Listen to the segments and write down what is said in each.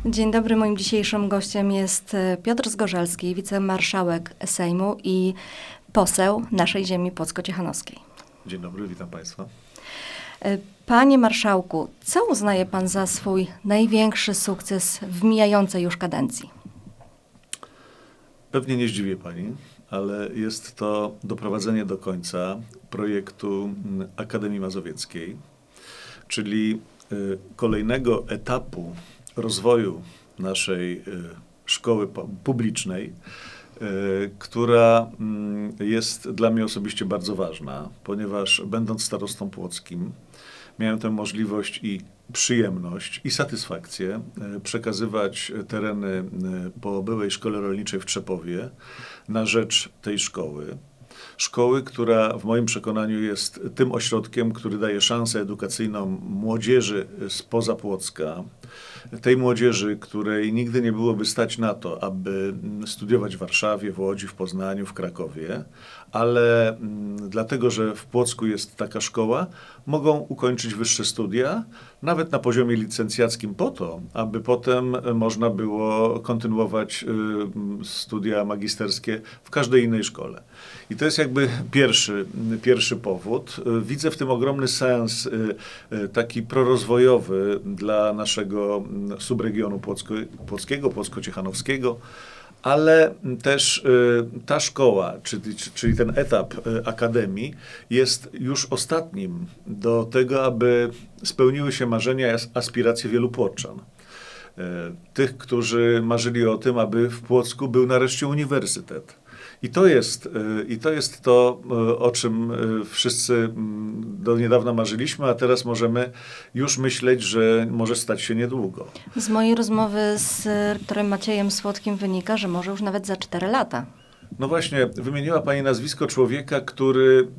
Dzień dobry, moim dzisiejszym gościem jest Piotr Zgorzelski, wicemarszałek Sejmu i poseł naszej ziemi płocko-ciechanowskiej. Dzień dobry, witam Państwa. Panie marszałku, co uznaje pan za swój największy sukces w mijającej już kadencji? Pewnie nie zdziwię Pani, ale jest to doprowadzenie do końca projektu Akademii Mazowieckiej, czyli kolejnego etapu rozwoju naszej szkoły publicznej, która jest dla mnie osobiście bardzo ważna, ponieważ będąc starostą płockim, miałem tę możliwość i przyjemność i satysfakcję przekazywać tereny po byłej szkole rolniczej w Trzepowie na rzecz tej szkoły. Szkoły, która w moim przekonaniu jest tym ośrodkiem, który daje szansę edukacyjną młodzieży spoza Płocka, tej młodzieży, której nigdy nie byłoby stać na to, aby studiować w Warszawie, w Łodzi, w Poznaniu, w Krakowie, ale dlatego, że w Płocku jest taka szkoła, mogą ukończyć wyższe studia, nawet na poziomie licencjackim po to, aby potem można było kontynuować studia magisterskie w każdej innej szkole. I to jest jakby pierwszy powód. Widzę w tym ogromny sens taki prorozwojowy dla naszego subregionu płockiego, płocko-ciechanowskiego, ale też ta szkoła, czyli ten etap akademii jest już ostatnim do tego, aby spełniły się marzenia i aspiracje wielu płoczan. Tych, którzy marzyli o tym, aby w Płocku był nareszcie uniwersytet. I to jest to, o czym wszyscy do niedawna marzyliśmy, a teraz możemy już myśleć, że może stać się niedługo. Z mojej rozmowy z rektorem Maciejem Słodkim wynika, że może już nawet za 4 lata. No właśnie, wymieniła Pani nazwisko człowieka, który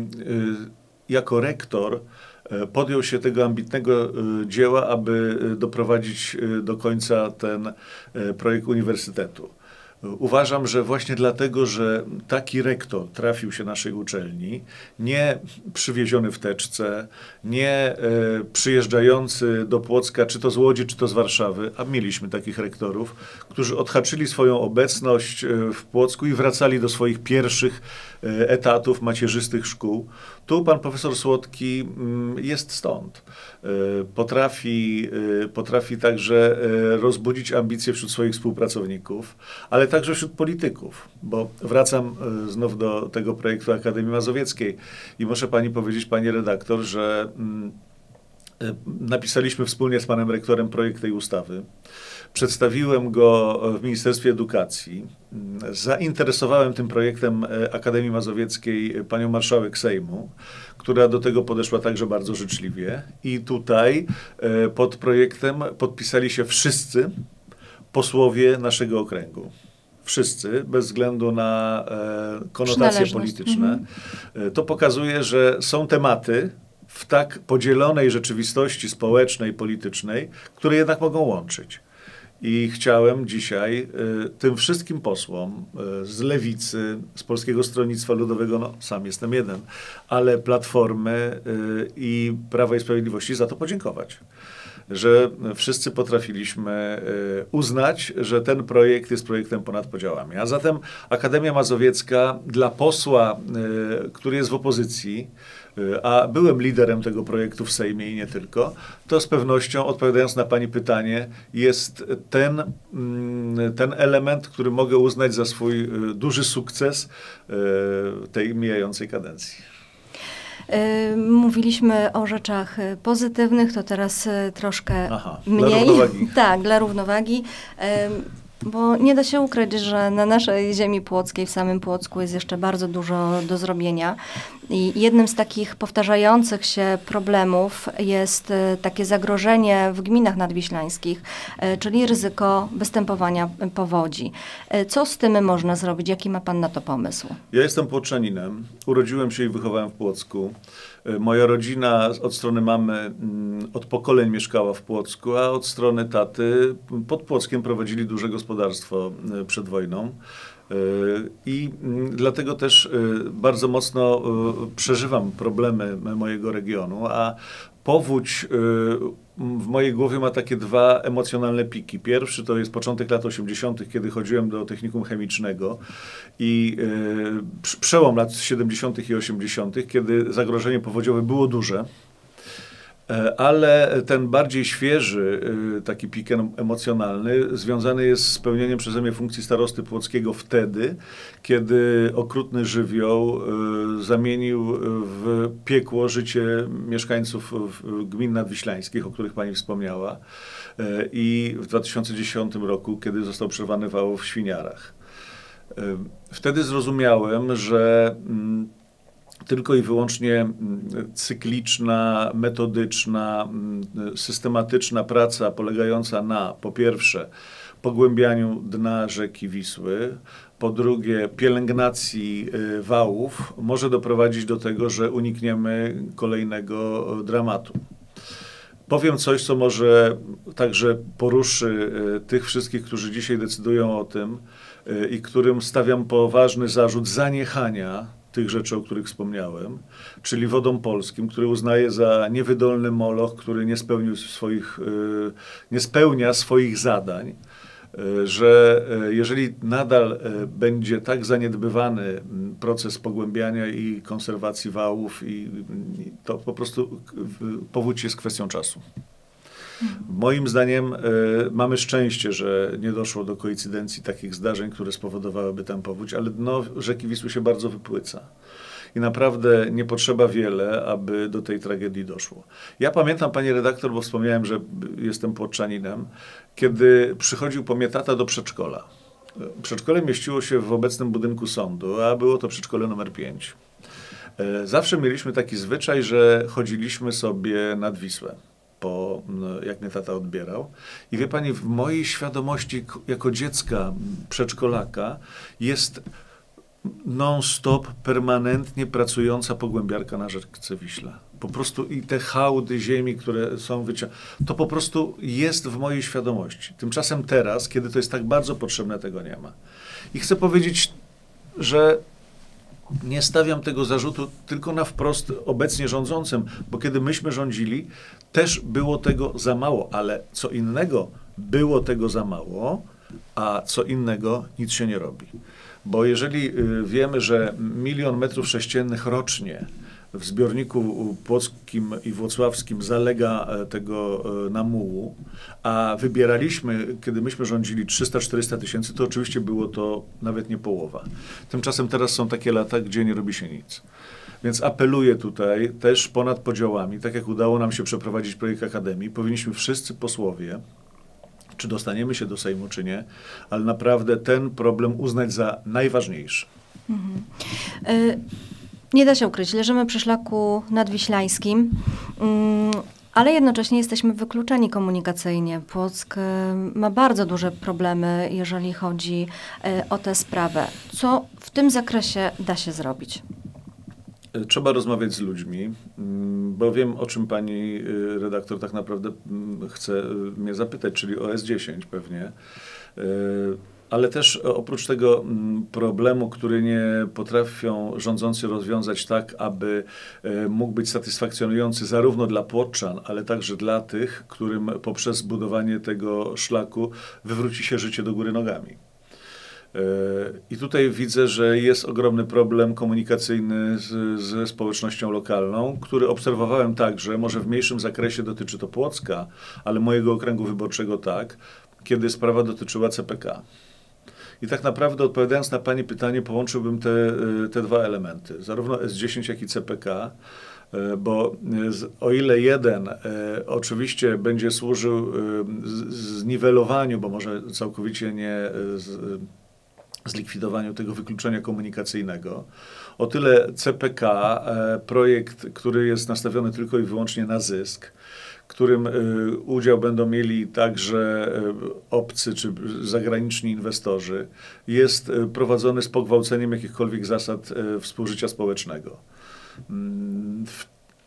jako rektor podjął się tego ambitnego dzieła, aby doprowadzić do końca ten projekt uniwersytetu. Uważam, że właśnie dlatego, że taki rektor trafił się naszej uczelni, nie przywieziony w teczce, nie przyjeżdżający do Płocka, czy to z Łodzi, czy to z Warszawy, a mieliśmy takich rektorów, którzy odhaczyli swoją obecność w Płocku i wracali do swoich pierwszych etatów macierzystych szkół. Tu pan profesor Słodki jest stąd. Potrafi także rozbudzić ambicje wśród swoich współpracowników, ale także wśród polityków, bo wracam znów do tego projektu Akademii Mazowieckiej i muszę Pani powiedzieć, Pani redaktor, że napisaliśmy wspólnie z panem rektorem projekt tej ustawy. Przedstawiłem go w Ministerstwie Edukacji. Zainteresowałem tym projektem Akademii Mazowieckiej panią marszałek Sejmu, która do tego podeszła także bardzo życzliwie. I tutaj pod projektem podpisali się wszyscy posłowie naszego okręgu. Wszyscy, bez względu na konotacje polityczne. To pokazuje, że są tematy w tak podzielonej rzeczywistości społecznej, politycznej, które jednak mogą łączyć. I chciałem dzisiaj tym wszystkim posłom z Lewicy, z Polskiego Stronnictwa Ludowego, no sam jestem jeden, ale Platformy i Prawa i Sprawiedliwości za to podziękować. Że wszyscy potrafiliśmy uznać, że ten projekt jest projektem ponad podziałami. A zatem Akademia Mazowiecka dla posła, który jest w opozycji, a byłem liderem tego projektu w Sejmie i nie tylko, to z pewnością, odpowiadając na Pani pytanie, jest ten element, który mogę uznać za swój duży sukces tej mijającej kadencji. Mówiliśmy o rzeczach pozytywnych, to teraz troszkę mniej. Dla równowagi. Tak, dla równowagi. Bo nie da się ukryć, że na naszej ziemi płockiej, w samym Płocku jest jeszcze bardzo dużo do zrobienia. I jednym z takich powtarzających się problemów jest takie zagrożenie w gminach nadwiślańskich, czyli ryzyko występowania powodzi. Co z tym można zrobić? Jaki ma pan na to pomysł? Ja jestem płoczaninem. Urodziłem się i wychowałem w Płocku. Moja rodzina od strony mamy od pokoleń mieszkała w Płocku, a od strony taty pod Płockiem prowadzili duże gospodarstwo przed wojną. I dlatego też bardzo mocno przeżywam problemy mojego regionu, a Powódź w mojej głowie ma takie dwa emocjonalne piki. Pierwszy to jest początek lat 80., kiedy chodziłem do technikum chemicznego i przełom lat 70. i 80., kiedy zagrożenie powodziowe było duże. Ale ten bardziej świeży taki pik emocjonalny związany jest z spełnieniem przeze mnie funkcji starosty płockiego wtedy, kiedy okrutny żywioł zamienił w piekło życie mieszkańców gmin nadwiślańskich, o których pani wspomniała, i w 2010 roku, kiedy został przerwany wał w Świniarach. Wtedy zrozumiałem, że tylko i wyłącznie cykliczna, metodyczna, systematyczna praca polegająca na, po pierwsze, pogłębianiu dna rzeki Wisły, po drugie, pielęgnacji wałów, może doprowadzić do tego, że unikniemy kolejnego dramatu. Powiem coś, co może także poruszy tych wszystkich, którzy dzisiaj decydują o tym i którym stawiam poważny zarzut zaniechania tych rzeczy, o których wspomniałem, czyli Wodom Polskim, który uznaje za niewydolny moloch, który nie spełnia swoich zadań, że jeżeli nadal będzie tak zaniedbywany proces pogłębiania i konserwacji wałów, to po prostu powódź jest kwestią czasu. Moim zdaniem mamy szczęście, że nie doszło do koincydencji takich zdarzeń, które spowodowałyby tę powódź, ale dno rzeki Wisły się bardzo wypłyca. I naprawdę nie potrzeba wiele, aby do tej tragedii doszło. Ja pamiętam, pani redaktor, bo wspomniałem, że jestem płotczaninem, kiedy przychodził po mnie tata do przedszkola. Przedszkole mieściło się w obecnym budynku sądu, a było to przedszkole numer 5. Zawsze mieliśmy taki zwyczaj, że chodziliśmy sobie nad Wisłę, jak mnie tata odbierał. I wie pani, w mojej świadomości jako dziecka, przedszkolaka jest non-stop, permanentnie pracująca pogłębiarka na rzece Wiśle. Po prostu i te hałdy ziemi, które są to po prostu jest w mojej świadomości. Tymczasem teraz, kiedy to jest tak bardzo potrzebne, tego nie ma. I chcę powiedzieć, że nie stawiam tego zarzutu tylko na wprost obecnie rządzącym, bo kiedy myśmy rządzili, też było tego za mało, ale co innego było tego za mało, a co innego nic się nie robi. Bo jeżeli wiemy, że 1 000 000 metrów sześciennych rocznie w zbiorniku płockim i włocławskim zalega tego namułu, a wybieraliśmy, kiedy myśmy rządzili 300-400 tysięcy, to oczywiście było to nawet nie połowa. Tymczasem teraz są takie lata, gdzie nie robi się nic. Więc apeluję tutaj też ponad podziałami, tak jak udało nam się przeprowadzić projekt Akademii, powinniśmy wszyscy posłowie, czy dostaniemy się do Sejmu, czy nie, ale naprawdę ten problem uznać za najważniejszy. Nie da się ukryć, leżymy przy szlaku nadwiślańskim, ale jednocześnie jesteśmy wykluczeni komunikacyjnie. Płock ma bardzo duże problemy, jeżeli chodzi o tę sprawę. Co w tym zakresie da się zrobić? Trzeba rozmawiać z ludźmi, bo wiem, o czym pani redaktor tak naprawdę chce mnie zapytać, czyli o S10 pewnie. Ale też oprócz tego problemu, który nie potrafią rządzący rozwiązać tak, aby mógł być satysfakcjonujący zarówno dla płotczan, ale także dla tych, którym poprzez zbudowanie tego szlaku wywróci się życie do góry nogami. I tutaj widzę, że jest ogromny problem komunikacyjny ze społecznością lokalną, który obserwowałem także, może w mniejszym zakresie dotyczy to Płocka, ale mojego okręgu wyborczego tak, kiedy sprawa dotyczyła CPK. I tak naprawdę odpowiadając na pani pytanie, połączyłbym te dwa elementy, zarówno S10, jak i CPK, bo o ile jeden oczywiście będzie służył zniwelowaniu, bo może całkowicie nie zlikwidowaniu tego wykluczenia komunikacyjnego, o tyle CPK, projekt, który jest nastawiony tylko i wyłącznie na zysk, którym udział będą mieli także obcy czy zagraniczni inwestorzy, jest prowadzony z pogwałceniem jakichkolwiek zasad współżycia społecznego. W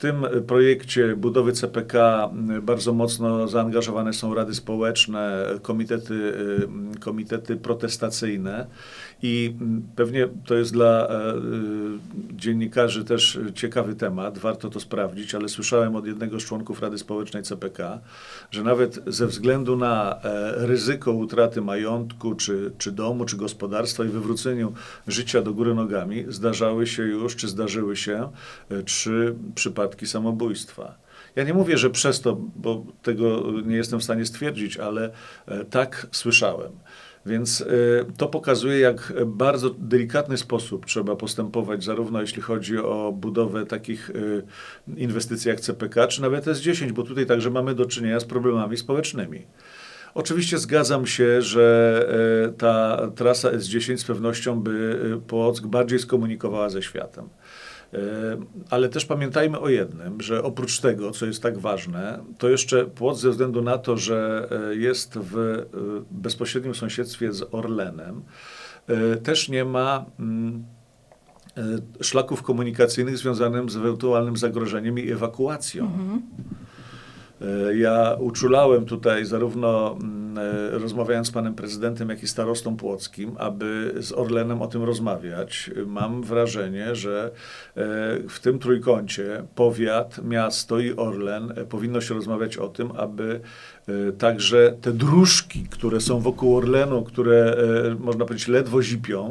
tym projekcie budowy CPK bardzo mocno zaangażowane są rady społeczne, komitety protestacyjne i pewnie to jest dla dziennikarzy też ciekawy temat, warto to sprawdzić, ale słyszałem od jednego z członków Rady Społecznej CPK, że nawet ze względu na ryzyko utraty majątku, czy domu, czy gospodarstwa i wywróceniu życia do góry nogami zdarzyły się 3 przypadki samobójstwa. Ja nie mówię, że przez to, bo tego nie jestem w stanie stwierdzić, ale tak słyszałem. Więc to pokazuje, jak bardzo delikatny sposób trzeba postępować, zarówno jeśli chodzi o budowę takich inwestycji jak CPK, czy nawet S10, bo tutaj także mamy do czynienia z problemami społecznymi. Oczywiście zgadzam się, że ta trasa S10 z pewnością by Płock bardziej skomunikowała ze światem. Ale też pamiętajmy o jednym, że oprócz tego, co jest tak ważne, to jeszcze Płock ze względu na to, że jest w bezpośrednim sąsiedztwie z Orlenem, też nie ma szlaków komunikacyjnych związanych z ewentualnym zagrożeniem i ewakuacją. Ja uczulałem tutaj zarówno rozmawiając z panem prezydentem, jak i starostą płockim, aby z Orlenem o tym rozmawiać. Mam wrażenie, że w tym trójkącie powiat, miasto i Orlen powinno się rozmawiać o tym, aby także te dróżki, które są wokół Orlenu, które można powiedzieć ledwo zipią,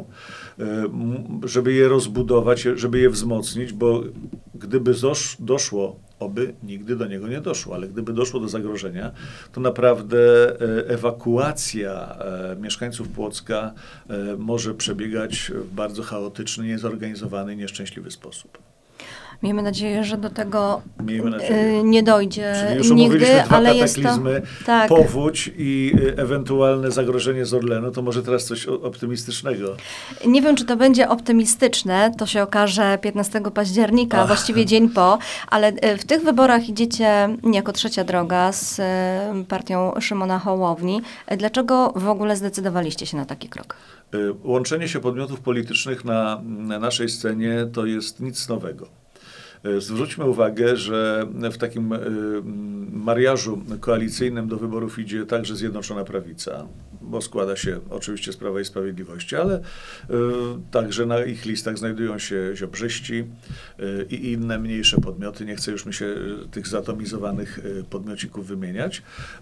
żeby je rozbudować, żeby je wzmocnić, bo gdyby doszło, oby nigdy do niego nie doszło, ale gdyby doszło do zagrożenia, to naprawdę ewakuacja mieszkańców Płocka może przebiegać w bardzo chaotyczny, niezorganizowany, nieszczęśliwy sposób. Miejmy nadzieję, że do tego nie dojdzie Czyli już nigdy, ale jest to... Tak. Powódź i ewentualne zagrożenie z Orlenu, to może teraz coś optymistycznego. Nie wiem, czy to będzie optymistyczne, to się okaże 15 października, właściwie dzień po, ale w tych wyborach idziecie jako trzecia droga z partią Szymona Hołowni. Dlaczego w ogóle zdecydowaliście się na taki krok? Łączenie się podmiotów politycznych na naszej scenie to jest nic nowego. Zwróćmy uwagę, że w takim mariażu koalicyjnym do wyborów idzie także Zjednoczona Prawica, bo składa się oczywiście z Prawa i Sprawiedliwości, ale także na ich listach znajdują się ziobrzyści i inne mniejsze podmioty. Nie chcę już mi się tych zatomizowanych podmiocików wymieniać,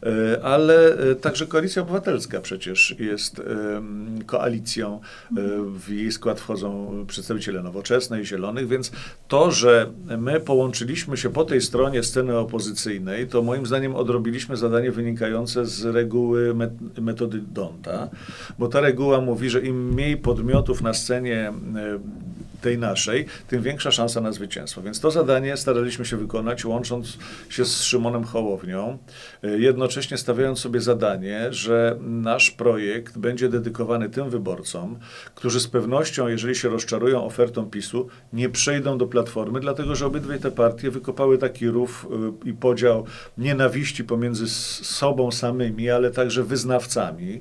ale także Koalicja Obywatelska przecież jest koalicją. W jej skład wchodzą przedstawiciele Nowoczesnej, Zielonych, więc to, że my połączyliśmy się po tej stronie sceny opozycyjnej, to moim zdaniem odrobiliśmy zadanie wynikające z reguły metody D'Hondta, bo ta reguła mówi, że im mniej podmiotów na scenie tej naszej, tym większa szansa na zwycięstwo. Więc to zadanie staraliśmy się wykonać, łącząc się z Szymonem Hołownią, jednocześnie stawiając sobie zadanie, że nasz projekt będzie dedykowany tym wyborcom, którzy z pewnością, jeżeli się rozczarują ofertą PiS-u, nie przejdą do Platformy, dlatego że obydwie te partie wykopały taki rów i podział nienawiści pomiędzy sobą samymi, ale także wyznawcami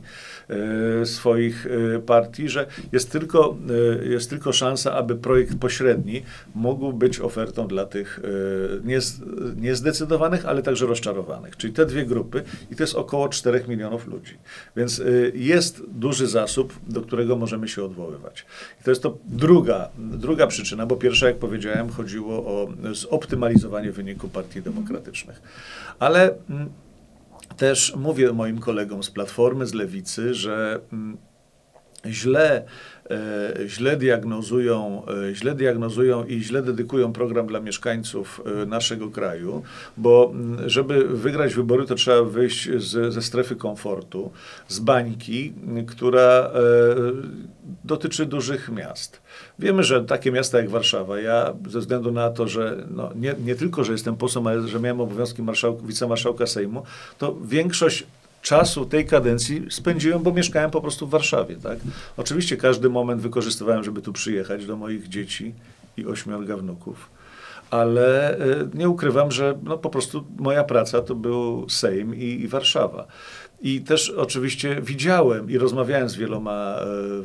swoich partii, że jest tylko szansa, aby projekt pośredni mógł być ofertą dla tych niezdecydowanych, ale także rozczarowanych. Czyli te dwie grupy i to jest około 4 milionów ludzi. Więc jest duży zasób, do którego możemy się odwoływać. I to jest to druga przyczyna, bo pierwsza, jak powiedziałem, chodziło o zoptymalizowanie wyniku partii demokratycznych. Ale też mówię moim kolegom z Platformy, z Lewicy, że źle diagnozują i źle dedykują program dla mieszkańców naszego kraju, bo żeby wygrać wybory, to trzeba wyjść ze strefy komfortu, z bańki, która dotyczy dużych miast. Wiemy, że takie miasta jak Warszawa, ja ze względu na to, że nie tylko, że jestem posłem, ale że miałem obowiązki wicemarszałka Sejmu, to większość czasu tej kadencji spędziłem, bo mieszkałem po prostu w Warszawie. Tak? Oczywiście każdy moment wykorzystywałem, żeby tu przyjechać do moich dzieci i 8 wnuków, ale nie ukrywam, że po prostu moja praca to był Sejm i Warszawa. I też oczywiście widziałem i rozmawiałem z wieloma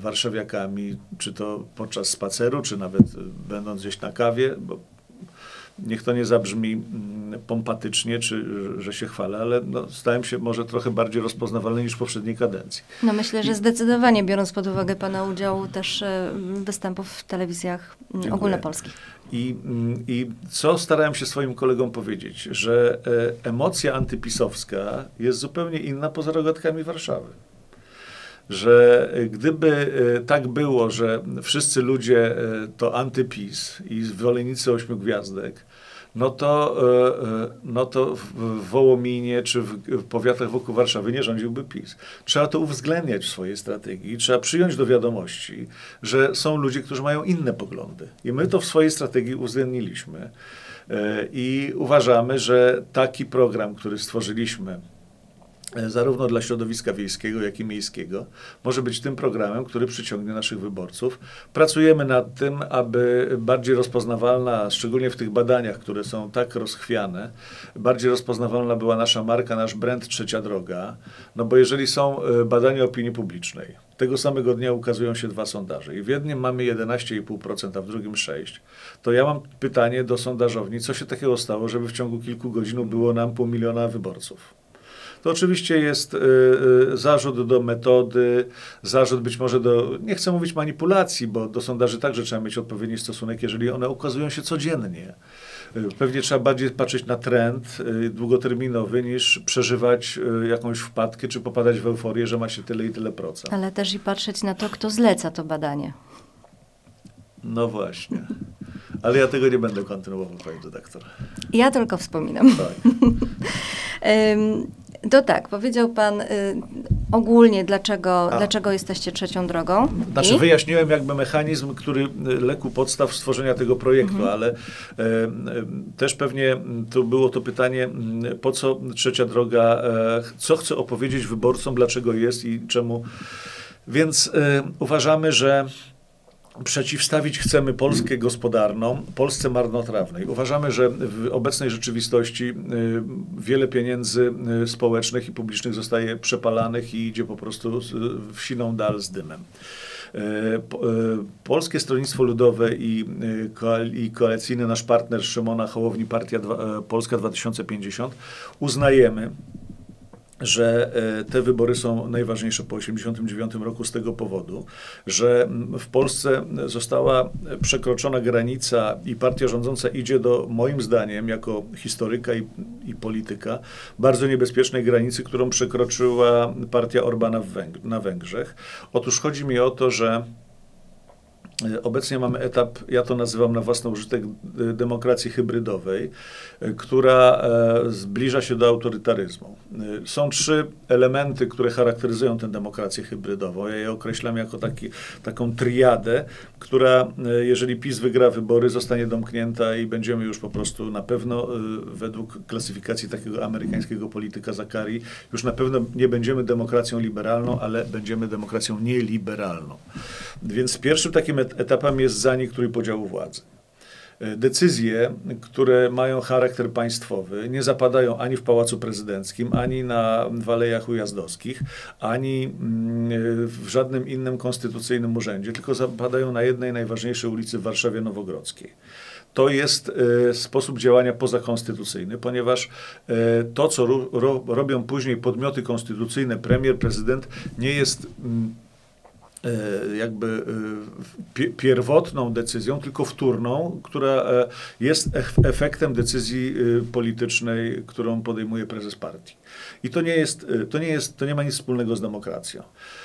warszawiakami, czy to podczas spaceru, czy nawet będąc gdzieś na kawie, bo niech to nie zabrzmi pompatycznie, czy że się chwalę, ale no, stałem się może trochę bardziej rozpoznawalny niż w poprzedniej kadencji. No myślę, że zdecydowanie, biorąc pod uwagę pana udział też występów w telewizjach ogólnopolskich. I co starałem się swoim kolegom powiedzieć, że emocja antypisowska jest zupełnie inna poza rogatkami Warszawy. Że gdyby tak było, że wszyscy ludzie to antyPiS i zwolennicy 8 gwiazdek, no to w Wołominie czy w powiatach wokół Warszawy nie rządziłby PiS. Trzeba to uwzględniać w swojej strategii. Trzeba przyjąć do wiadomości, że są ludzie, którzy mają inne poglądy. I my to w swojej strategii uwzględniliśmy. I uważamy, że taki program, który stworzyliśmy, zarówno dla środowiska wiejskiego, jak i miejskiego, może być tym programem, który przyciągnie naszych wyborców. Pracujemy nad tym, aby bardziej rozpoznawalna, szczególnie w tych badaniach, które są tak rozchwiane, bardziej rozpoznawalna była nasza marka, nasz brand Trzecia Droga. No bo jeżeli są badania opinii publicznej, tego samego dnia ukazują się 2 sondaże i w jednym mamy 11,5%, a w drugim 6%, to ja mam pytanie do sondażowni, co się takiego stało, żeby w ciągu kilku godzin było nam 500 000 wyborców. To oczywiście jest zarzut do metody, zarzut być może do, nie chcę mówić manipulacji, bo do sondaży także trzeba mieć odpowiedni stosunek, jeżeli one ukazują się codziennie. Pewnie trzeba bardziej patrzeć na trend długoterminowy, niż przeżywać jakąś wpadkę, czy popadać w euforię, że ma się tyle i tyle procent. Ale też i patrzeć na to, kto zleca to badanie. No właśnie. Ale ja tego nie będę kontynuował, pani redaktor. Ja tylko wspominam. Tak. To tak, powiedział pan ogólnie, dlaczego jesteście trzecią drogą. Znaczy wyjaśniłem jakby mechanizm, który legł u podstaw stworzenia tego projektu, ale też pewnie to było to pytanie, po co Trzecia Droga, co chce opowiedzieć wyborcom, dlaczego jest i czemu. Więc uważamy, że przeciwstawić chcemy Polskę gospodarną Polsce marnotrawnej. Uważamy, że w obecnej rzeczywistości wiele pieniędzy społecznych i publicznych zostaje przepalanych i idzie po prostu w siną dal z dymem. Polskie Stronnictwo Ludowe i koalicyjny nasz partner Szymona Hołowni, Partia Polska 2050, uznajemy, że te wybory są najważniejsze po 1989 roku z tego powodu, że w Polsce została przekroczona granica i partia rządząca idzie do, moim zdaniem, jako historyka i polityka, bardzo niebezpiecznej granicy, którą przekroczyła partia Orbana na Węgrzech. Otóż chodzi mi o to, że obecnie mamy etap, ja to nazywam na własny użytek, demokracji hybrydowej, która zbliża się do autorytaryzmu. Są 3 elementy, które charakteryzują tę demokrację hybrydową. Ja je określam jako taką triadę, która, jeżeli PiS wygra wybory, zostanie domknięta i będziemy już po prostu na pewno, według klasyfikacji takiego amerykańskiego polityka Zakari, już na pewno nie będziemy demokracją liberalną, ale będziemy demokracją nieliberalną. Więc pierwszym takim etapem jest zanik trójpodziału władzy. Decyzje, które mają charakter państwowy, nie zapadają ani w Pałacu Prezydenckim, ani w Alejach Ujazdowskich, ani w żadnym innym konstytucyjnym urzędzie, tylko zapadają na jednej najważniejszej ulicy w Warszawie Nowogrodzkiej. To jest sposób działania pozakonstytucyjny, ponieważ to, co robią później podmioty konstytucyjne, premier, prezydent, nie jest jakby pierwotną decyzją, tylko wtórną, która jest efektem decyzji politycznej, którą podejmuje prezes partii. I to nie ma nic wspólnego z demokracją.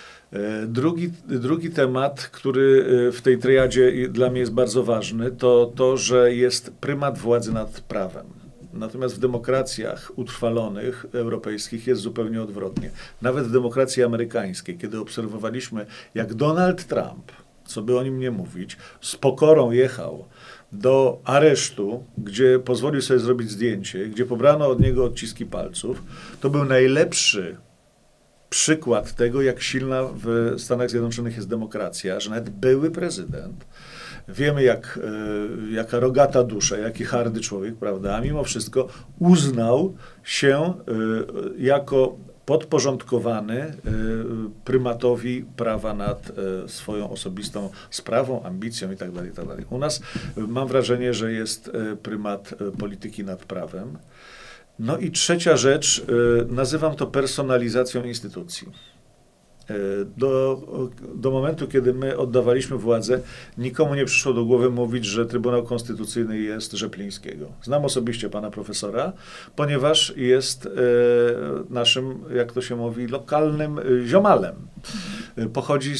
Drugi temat, który w tej triadzie dla mnie jest bardzo ważny, to to, że jest prymat władzy nad prawem. Natomiast w demokracjach utrwalonych, europejskich jest zupełnie odwrotnie. Nawet w demokracji amerykańskiej, kiedy obserwowaliśmy, jak Donald Trump, co by o nim nie mówić, z pokorą jechał do aresztu, gdzie pozwolił sobie zrobić zdjęcie, gdzie pobrano od niego odciski palców, to był najlepszy przykład tego, jak silna w Stanach Zjednoczonych jest demokracja, że nawet były prezydent Wiemy, jaka rogata dusza, jaki hardy człowiek, prawda? A mimo wszystko uznał się jako podporządkowany prymatowi prawa nad swoją osobistą sprawą, ambicją itd., itd. U nas mam wrażenie, że jest prymat polityki nad prawem. No i trzecia rzecz, nazywam to personalizacją instytucji. Do momentu, kiedy my oddawaliśmy władzę, nikomu nie przyszło do głowy mówić, że Trybunał Konstytucyjny jest Rzeplińskiego. Znam osobiście pana profesora, ponieważ jest naszym, jak to się mówi, lokalnym ziomalem. Pochodzi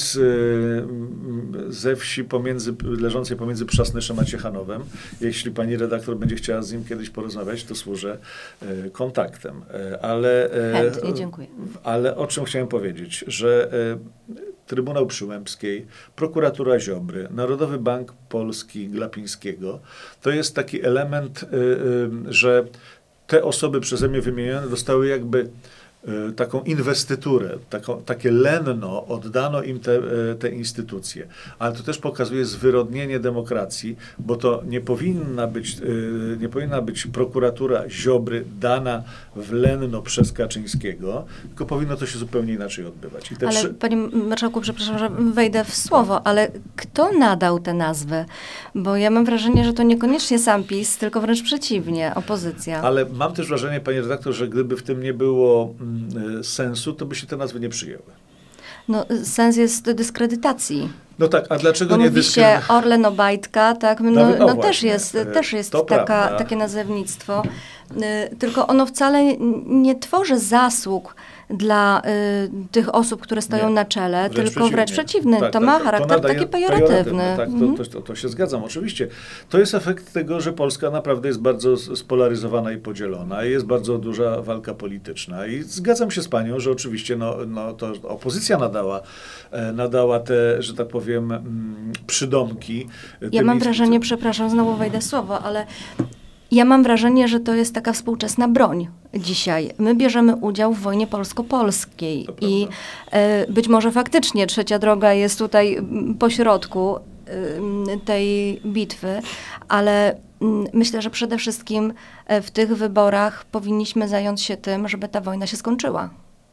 ze wsi leżącej pomiędzy Przasnyszem a Ciechanowem. Jeśli pani redaktor będzie chciała z nim kiedyś porozmawiać, to służę kontaktem. Chętnie, dziękuję. Ale o czym chciałem powiedzieć, że Trybunał Przyłębskiej, prokuratura Ziobry, Narodowy Bank Polski Glapińskiego, to jest taki element, że te osoby przeze mnie wymienione dostały jakby taką inwestyturę, takie lenno, oddano im te instytucje. Ale to też pokazuje zwyrodnienie demokracji, bo to nie powinna być prokuratura Ziobry dana w lenno przez Kaczyńskiego, tylko powinno to się zupełnie inaczej odbywać. Ale panie marszałku, przepraszam, że wejdę w słowo, ale kto nadał tę nazwę? Bo ja mam wrażenie, że to niekoniecznie sam PiS, tylko wręcz przeciwnie, opozycja. Ale mam też wrażenie, panie redaktor, że gdyby w tym nie było sensu, to by się te nazwy nie przyjęły. No, sens jest dyskredytacji. No tak, a dlaczego bo nie mówi się Orlen Obajtka, tak? Też jest takie nazewnictwo. Tylko ono wcale nie tworzy zasług dla tych osób, które stoją na czele, tylko wręcz przeciwny. Tak, to ma charakter taki pejoratywny. Tak, to się zgadzam, oczywiście. To jest efekt tego, że Polska naprawdę jest bardzo spolaryzowana i podzielona. Jest bardzo duża walka polityczna. I zgadzam się z panią, że oczywiście to opozycja nadała te, że tak powiem, przydomki. Ja mam wrażenie, przepraszam, znowu wejdę w słowo, ale ja mam wrażenie, że to jest taka współczesna broń dzisiaj. My bierzemy udział w wojnie polsko-polskiej i być może faktycznie Trzecia Droga jest tutaj pośrodku tej bitwy, ale myślę, że przede wszystkim w tych wyborach powinniśmy zająć się tym, żeby ta wojna się skończyła.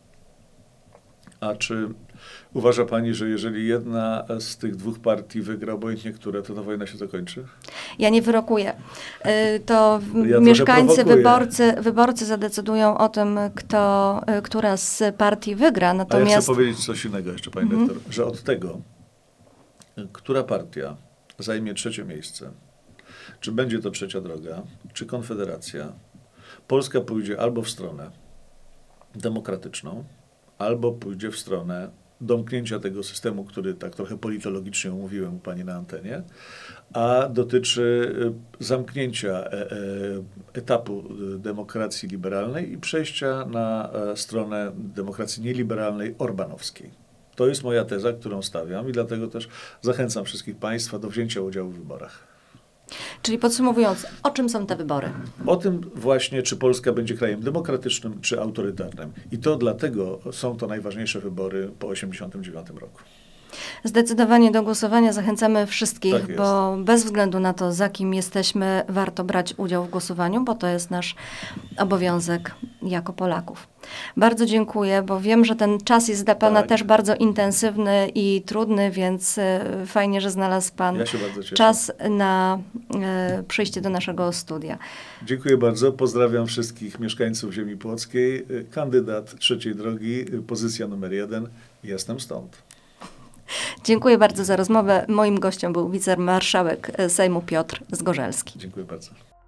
A czy uważa pani, że jeżeli jedna z tych dwóch partii wygra, obojętnie które, to ta wojna się zakończy? Ja nie wyrokuję. To mieszkańcy, wyborcy zadecydują o tym, która z partii wygra. Natomiast... A ja chcę powiedzieć coś innego jeszcze, pani doktor, że od tego, która partia zajmie trzecie miejsce, czy będzie to Trzecia Droga, czy Konfederacja, Polska pójdzie albo w stronę demokratyczną, albo pójdzie w stronę domknięcia tego systemu, który tak trochę politologicznie omówiłem u pani na antenie, a dotyczy zamknięcia etapu demokracji liberalnej i przejścia na stronę demokracji nieliberalnej, orbanowskiej. To jest moja teza, którą stawiam i dlatego też zachęcam wszystkich państwa do wzięcia udziału w wyborach. Czyli podsumowując, o czym są te wybory? O tym właśnie, czy Polska będzie krajem demokratycznym, czy autorytarnym. I to dlatego są to najważniejsze wybory po 1989 roku. Zdecydowanie do głosowania zachęcamy wszystkich, bo bez względu na to, za kim jesteśmy, warto brać udział w głosowaniu, bo to jest nasz obowiązek jako Polaków. Bardzo dziękuję, bo wiem, że ten czas jest dla pana też bardzo intensywny i trudny, więc fajnie, że znalazł pan czas na przyjście do naszego studia. Dziękuję bardzo. Pozdrawiam wszystkich mieszkańców ziemi płockiej. Kandydat Trzeciej Drogi, pozycja numer 1. Jestem stąd. Dziękuję bardzo za rozmowę. Moim gościem był wicemarszałek Sejmu Piotr Zgorzelski. Dziękuję bardzo.